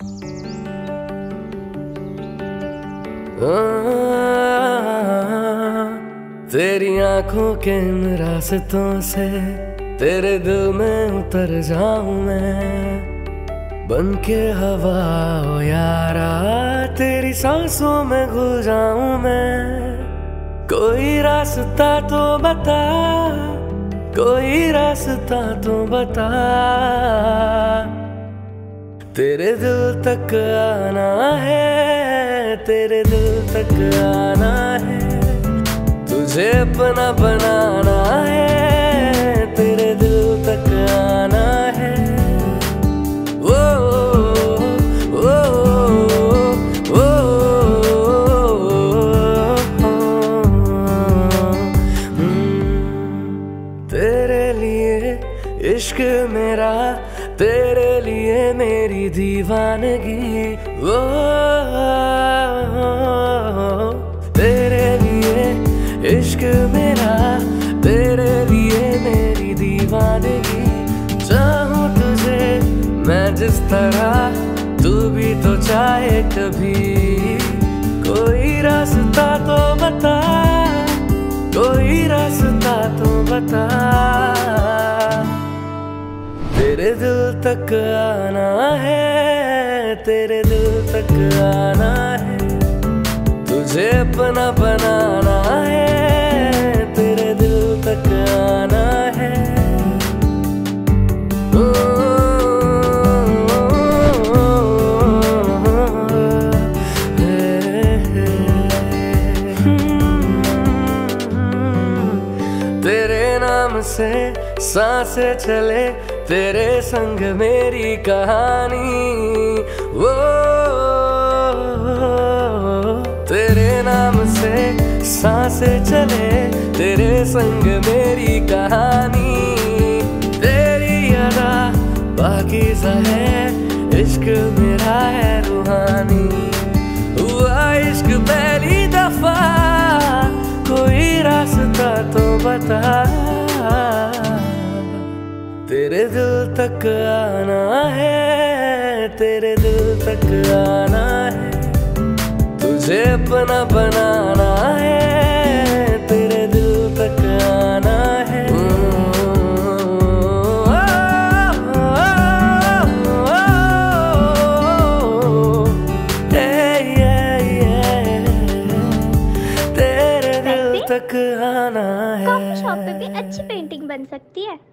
तेरी आंखों के इन रास्तों से तेरे दिल में उतर जाऊं मैं, बन के हवा ओ यारा तेरी सांसों में घुल जाऊं मैं। कोई रास्ता तो बता, कोई रास्ता तो बता, तेरे दिल तक आना है, तेरे दिल तक आना है, तुझे अपना बनाना है, तेरे दिल तक आना है। ओ ओ ओ तेरे लिए इश्क मेरा, तेरे लिए मेरी दीवानगी। ओ तेरे लिए इश्क मेरा, तेरे लिए मेरी दीवानगी। चाहूं तुझे मैं जिस तरह, तू भी तो चाहे कभी। कोई रास्ता तो बता, कोई रास्ता तो बता, तेरे दिल तक आना है, तेरे दिल तक आना है, तुझे अपना बनाना है, तेरे दिल तक आना है। तेरे नाम से सांसें चले, तेरे संग मेरी कहानी। वो तेरे नाम से सांसें चले, तेरे संग मेरी कहानी। तेरी अदा पाकीज़ा है, इश्क मेरा है रूहानी। हुआ इश्क पहली दफा, कोई रास्ता तो बता, तेरे दिल तक आना है, तेरे दिल तक आना है, तुझे अपना बनाना है, तेरे दिल तक आना है। तेरे दिल तक आना है। कॉफी शॉप पे भी अच्छी पेंटिंग बन सकती है।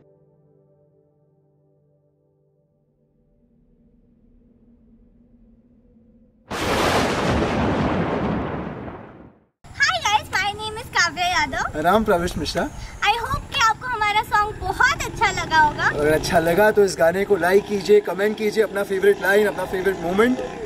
राम प्रवेश मिश्रा। आई होप कि आपको हमारा सॉन्ग बहुत अच्छा लगा होगा। अगर अच्छा लगा तो इस गाने को लाइक कीजिए, कमेंट कीजिए, अपना फेवरेट लाइन, अपना फेवरेट मोमेंट